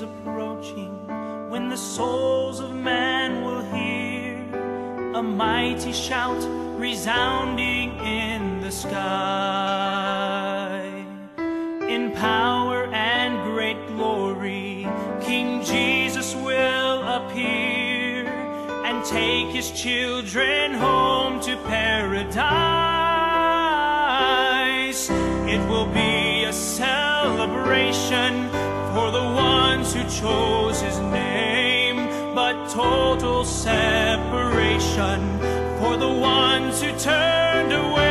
approaching, when the souls of man will hear a mighty shout resounding in the sky. In power and great glory, King Jesus will appear and take his children home to paradise. It will be a celebration for the ones who chose his name, but total separation for the ones who turned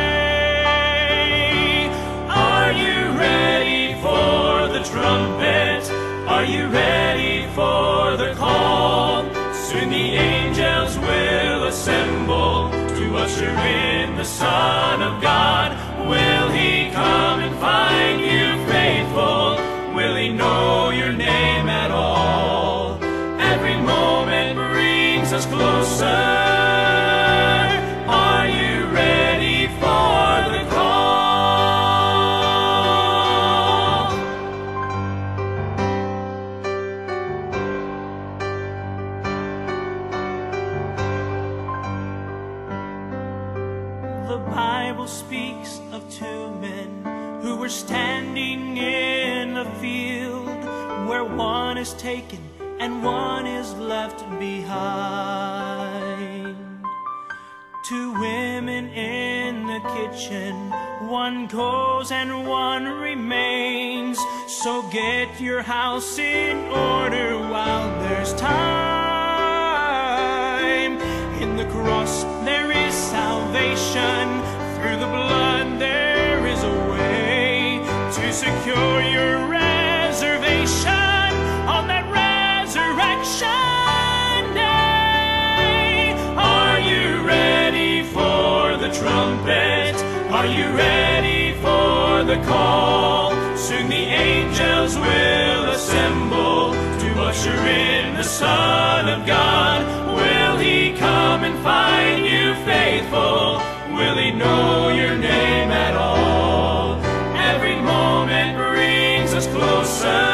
away. Are you ready for the trumpet? Are you ready for the call? Soon the angels will assemble to usher in the Son of God. Will he come and find you faithful? Will he know your name at all? Every moment brings us closer. Are you ready for the call? The Bible speaks of two men who were standing in a field where one is taken and one is left behind. Two women in the kitchen, one goes and one remains. So get your house in order while there's time. In the cross there is salvation, through the blood there is a way to secure your reservation on that resurrection day. Are you ready for the trumpet? Are you ready for the call? Soon the angels will assemble to usher in the Son of God. Will he come and find you faithful? Will he know your name at all? Every moment brings us closer.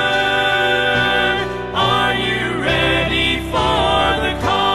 Are you ready for the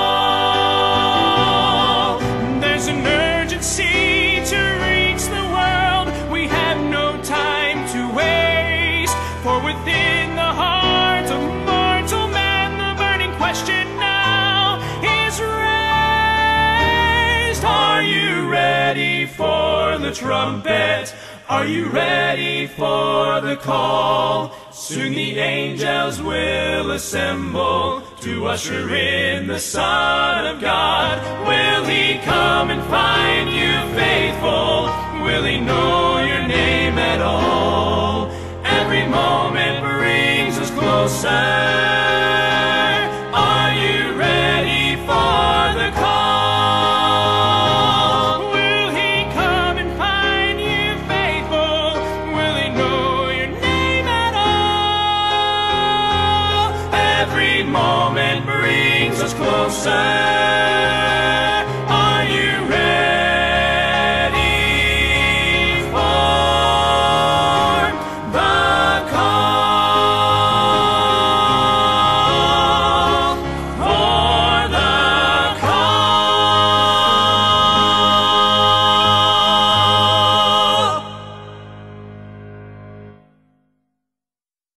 call? There's an urgency to reach the world. We have no time to waste, for within the heart of mortal man the burning question now is raised. Are you ready for the trumpet? Are you ready for the call? Soon the angels will assemble to usher in the Son of God. Will he come and find